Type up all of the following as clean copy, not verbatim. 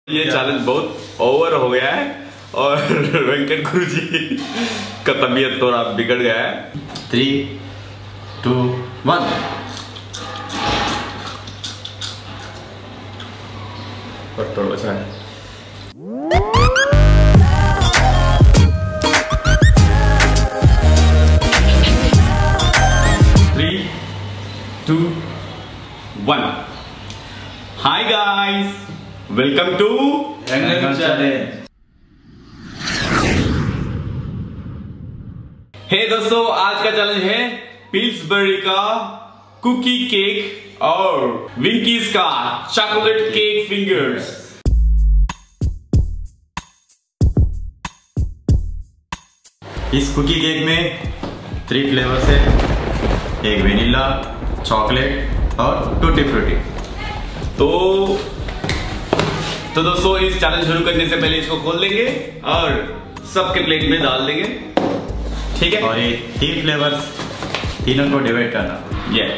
ये चैलेंज बहुत ओवर हो गया है और वेंकट गुरु जी का तबीयत थोड़ा बिगड़ गया है। 3, 2, 1। थोड़ा बचा है। Hi guys, welcome to challenge. Hey दोस्तों, आज का चैलेंज है पिल्सबरी का कुकी केक और विंकीज का चॉकलेट केक फिंगर्स। इस कुकी केक में 3 फ्लेवर्स है, एक वेनिला, चॉकलेट और टूटी फ्रूटी। तो दोस्तों, इस चैलेंज शुरू करने से पहले इसको खोल देंगे और सबके प्लेट में डाल देंगे, ठीक है? और ये 3 फ्लेवर्स, तीनों को डिवाइड करना। ये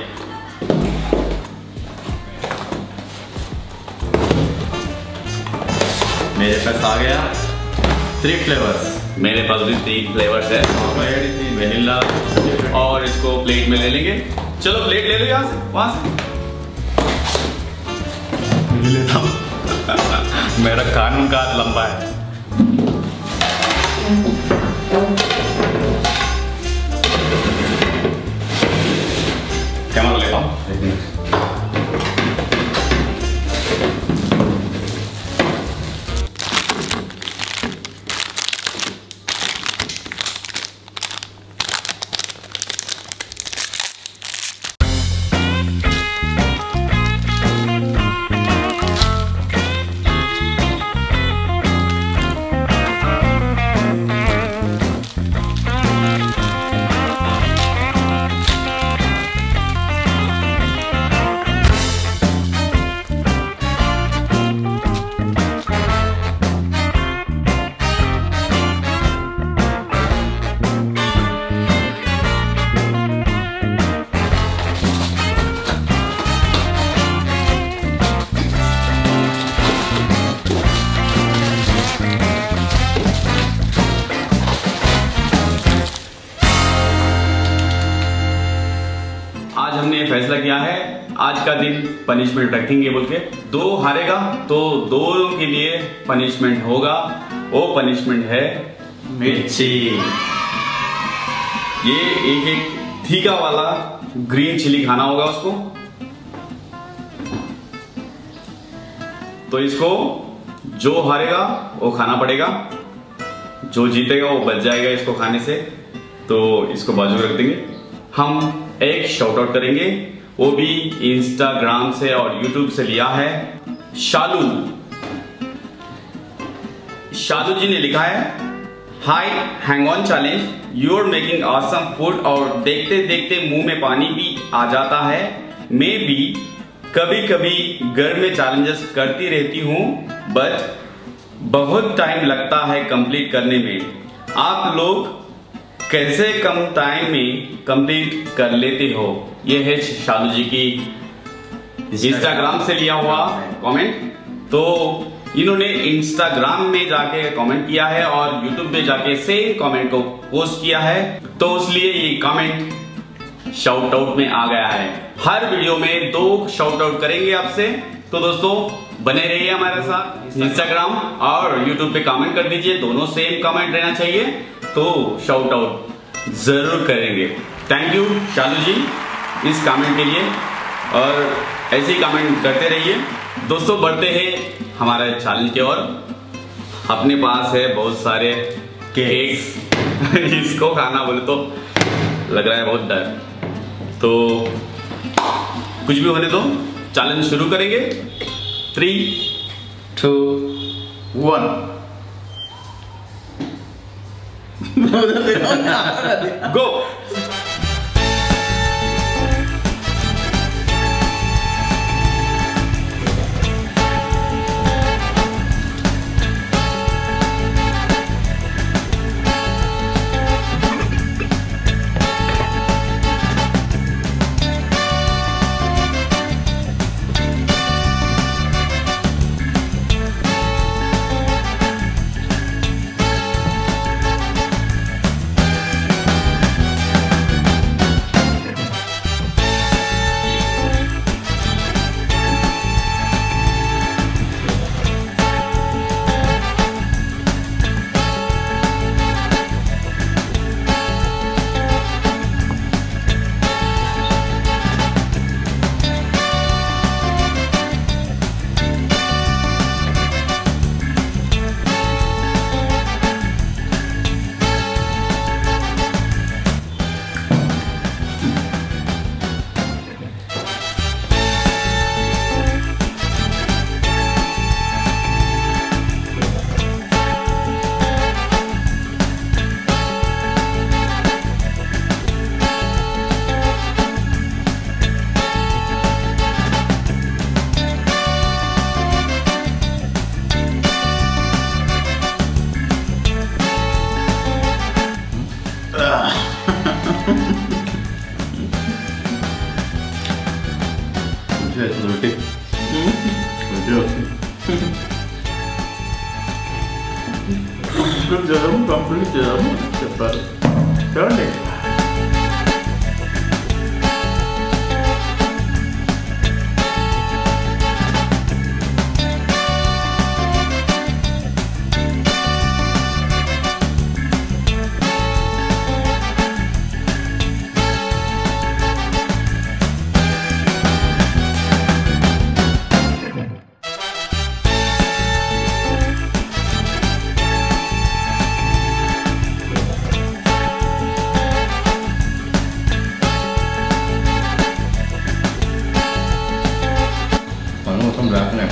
मेरे पास आ गया 3 फ्लेवर्स। मेरे पास भी 3 फ्लेवर्स है, चॉकलेट, वेनिला और इसको प्लेट में ले लेंगे। चलो प्लेट ले लो यहाँ से, वहां से लेता हूँ। मेरा कानून का हाथ लंबा है। कैमरा लेता हूँ। आज हमने फैसला किया है, आज का दिन पनिशमेंट रखेंगे बोल के। 2 हारेगा तो 2 के लिए पनिशमेंट होगा। वो पनिशमेंट है मिर्ची। ये एक तीखा वाला ग्रीन चिली खाना होगा उसको। तो इसको जो हारेगा वो खाना पड़ेगा, जो जीतेगा वो बच जाएगा इसको खाने से। तो इसको बाजू रख देंगे। हम एक शाउट आउट करेंगे, वो भी इंस्टाग्राम से और यूट्यूब से लिया है। शालू जी ने लिखा है, hi hang on challenge, you are making awesome food. और देखते देखते मुंह में पानी भी आ जाता है। मैं भी कभी कभी घर में चैलेंजेस करती रहती हूँ, बट बहुत टाइम लगता है कंप्लीट करने में। आप लोग कैसे कम टाइम में कंप्लीट कर लेते हो? ये है शालू जी की इंस्टाग्राम से लिया हुआ कमेंट। तो इन्होंने इंस्टाग्राम में जाके कमेंट किया है और यूट्यूब में जाके सेम कमेंट को पोस्ट किया है, तो इसलिए ये कमेंट शाउट आउट में आ गया है। हर वीडियो में 2 शाउट आउट करेंगे आपसे। तो दोस्तों, बने रहिए हमारे साथ। इंस्टाग्राम और यूट्यूब पे कमेंट कर दीजिए, दोनों सेम कमेंट रहना चाहिए, तो शाउट आउट जरूर करेंगे। थैंक यू शालू जी इस कमेंट के लिए, और ऐसे ही कमेंट करते रहिए। दोस्तों, बढ़ते हैं हमारे चैलेंज की ओर। अपने पास है बहुत सारे केक्स। इसको खाना बोले तो लग रहा है बहुत डर। तो कुछ भी होने दो, चैलेंज शुरू करेंगे। 3, 2, 1 गो। जरूर कंप्लीट जरूर टर्न इट। Rap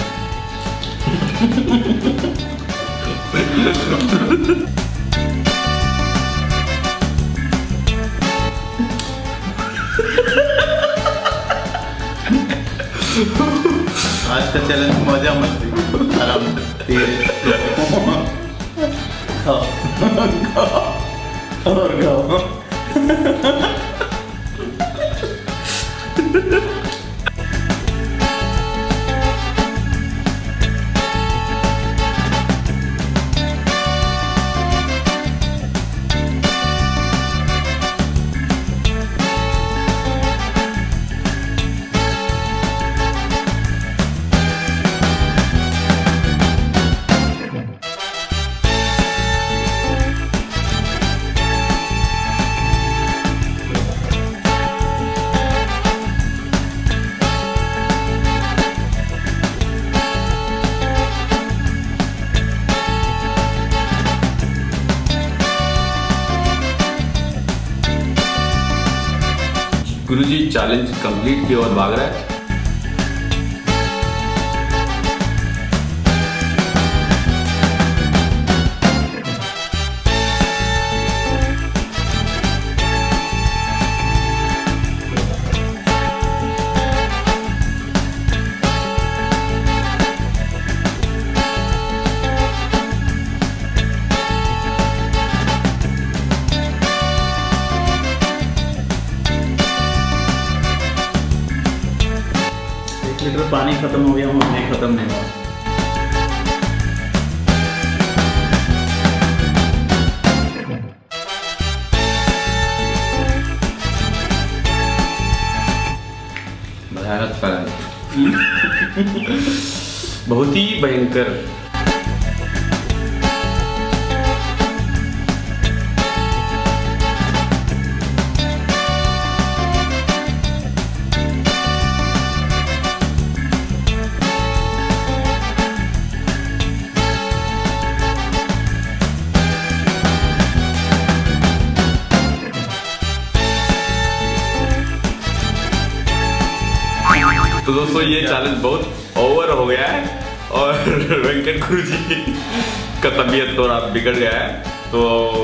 आज का चैलेंज मजा मस्ती आराम से खाओ और खाओ। गुरुजी चैलेंज कंप्लीट की ओर भाग रहा है। लीटर पानी खत्म हो गया, मुझे खत्म नहीं हुआ। भयानक फल बहुत ही भयंकर। तो दोस्तों ये चैलेंज बहुत ओवर हो गया है और वेंकट गुरुजी का तबीयत थोड़ा बिगड़ गया है, तो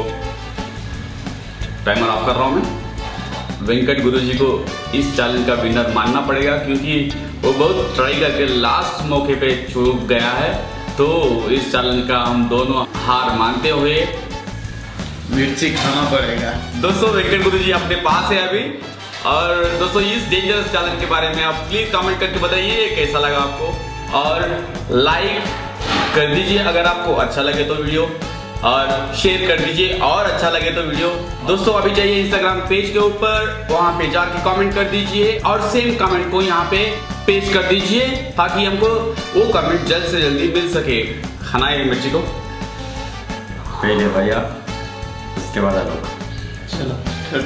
टाइमर ऑफ कर रहा हूँ मैं। वेंकट गुरुजी को इस चैलेंज का विनर मानना पड़ेगा क्योंकि वो बहुत ट्राई करके लास्ट मौके पे चूक गया है, तो इस चैलेंज का हम दोनों हार मानते हुए मिर्ची खाना पड़ेगा। दोस्तों वेंकट गुरुजी अपने पास है अभी। और दोस्तों इस डेंजरस चैलेंज के बारे में आप प्लीज कमेंट करके बताइए कैसा लगा आपको, और लाइक कर दीजिए अगर आपको अच्छा लगे तो वीडियो, और शेयर कर दीजिए और अच्छा लगे तो वीडियो। दोस्तों अभी जाइए इंस्टाग्राम पेज के ऊपर, वहां पे जाके कमेंट कर दीजिए और सेम कमेंट को यहाँ पे पेस्ट कर दीजिए ताकि हमको वो कमेंट जल्द से जल्दी मिल सके। खाना है मिर्ची को पहले भैया, उसके बाद आलू। चलो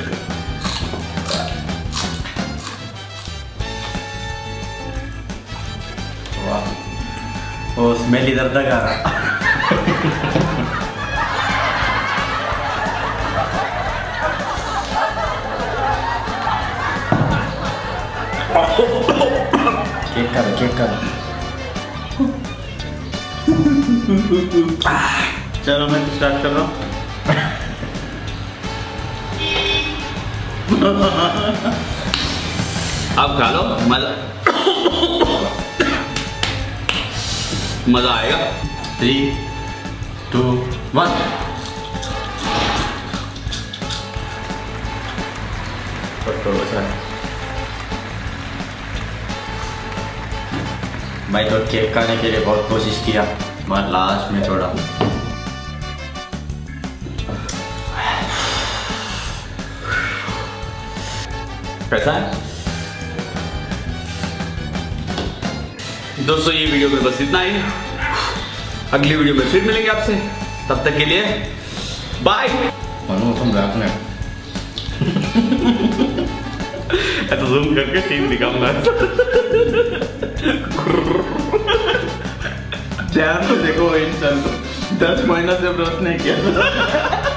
वो स्मेल इधर तक आ रहा। केक करो। चलो मैं स्टार्ट कर रहा हूँ। अब खा लो, मजा आएगा। 3, 2, 1। मैं तो केक खाने के लिए बहुत कोशिश किया, मगर लास्ट में थोड़ा कैसा है दोस्तों? ये वीडियो में बस इतना ही। अगली वीडियो में फिर मिलेंगे आपसे, तब तक के लिए बाय। ऐसा जूम करके टीम दिखाऊंगा। तो देखो इन 10 महीनों से ब्रश नहीं किया।